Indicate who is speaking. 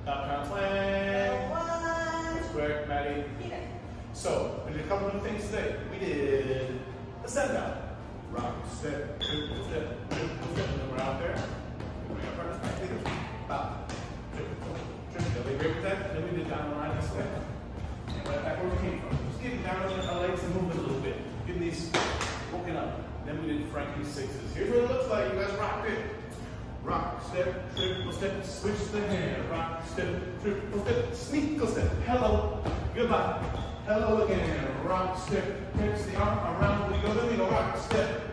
Speaker 1: Uptown Swing. Square, Maddie. So, we did a couple of things today. We did a set down. Rock, step, triple step, triple step. And then we're out there. We bring our partners back together. Bop, triple, triple. They agree with that? Then we did down the line and step. And right back where we came from. Just getting down on our legs and moving a little bit. Getting these woken up. Then we did Frankie's sixes. Here's what it looks like. You guys rocked it. Rock, step, triple step, switch the hand. Rock, step, triple step, sneakle step. Hello, goodbye. Hello again. Rock, step, takes the arm around. We go, then we go rock, step,